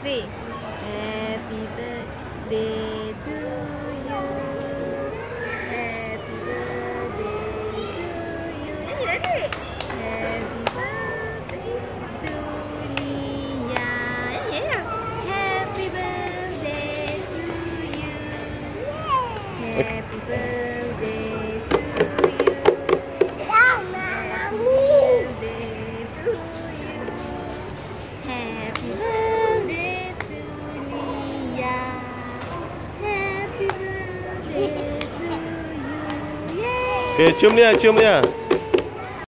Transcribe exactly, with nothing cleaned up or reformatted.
three. Happy birthday to you. Happy birthday to you. Nyanyi adik. Happy birthday to Nia. Nyanyi ya. Happy birthday to you. Happy birthday to you. Happy birthday to you. Happy birthday to Nia. Happy birthday to you. Yeay. Oke, cium dia, cium dia.